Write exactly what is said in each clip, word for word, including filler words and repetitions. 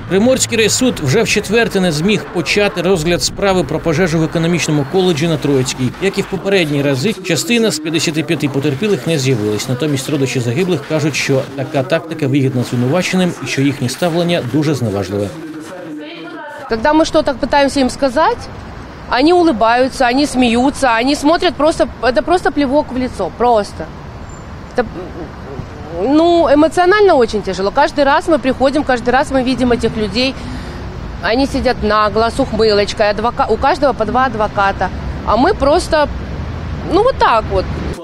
Приморський райсуд вже вчетверте не зміг почати розгляд справи про пожежу в економічному коледжі на Троїцькій. Як і в попередні рази, частина з п'ятдесяти п'яти потерпілих не з'явилась. Натомість родичі загиблих кажуть, що така тактика вигідна звинуваченим і що їхнє ставлення дуже зневажливе. Когда мы что-то пытаемся им сказать, они улыбаются, они смеются, они смотрят просто, это просто плевок в лицо, просто. Это, ну, эмоционально очень тяжело. Каждый раз мы приходим, каждый раз мы видим этих людей, они сидят нагло, с ухмылочкой, адвока... у каждого по два адвоката, а мы просто, ну, вот так вот.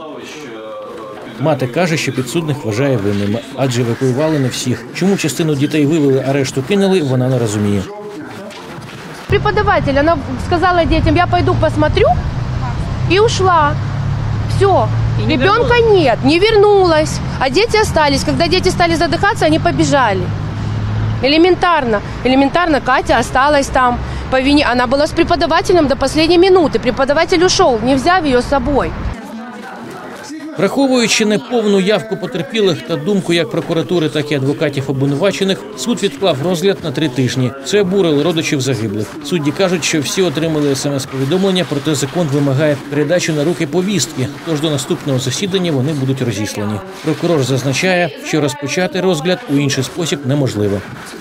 Мати каже, що підсудних вважає винними, адже евакуювали не всіх. Чому частину дітей вивели, а решту кинули, вона не розуміє. Преподаватель, она сказала детям, я пойду посмотрю, и ушла. Все. Не Ребенка вернулась. Нет, не вернулась. А дети остались. Когда дети стали задыхаться, они побежали. Элементарно. Элементарно Катя осталась там по вине. Она была с преподавателем до последней минуты. Преподаватель ушел, не взяв ее с собой. Враховуючи неповну явку потерпілих та думку як прокуратури, так і адвокатів обвинувачених, суд відклав розгляд на три тижні. Це обурило родичів загиблих. Судді кажуть, що всі отримали смс-повідомлення, проте закон вимагає передачу на руки повістки, тож до наступного засідання вони будуть розіслані. Прокурор зазначає, що розпочати розгляд у інший спосіб неможливо.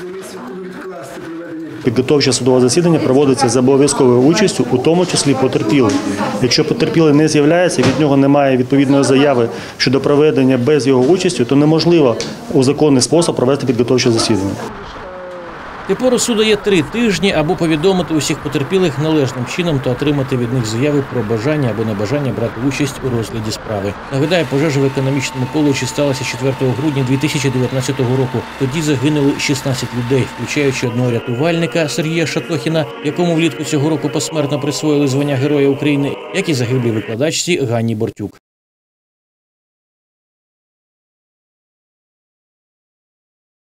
Підготовче судове засідання проводиться за обов'язковою участю, у тому числі потерпілих. Якщо потерпілий не з'являється, від нього немає відповідної заяви щодо проведення без його участі, то неможливо у законний спосіб провести підготовче засідання. Тепер у суду є три тижні, або повідомити усіх потерпілих належним чином та отримати від них заяви про бажання або небажання брати участь у розгляді справи. Нагадаю, пожежа в економічному коледжі сталася четвертого грудня дві тисячі дев'ятнадцятого року. Тоді загинули шістнадцять людей, включаючи одного рятувальника Сергія Шатохіна, якому влітку цього року посмертно присвоїли звання Героя України, як і загиблій викладачці Ганні Бортюк.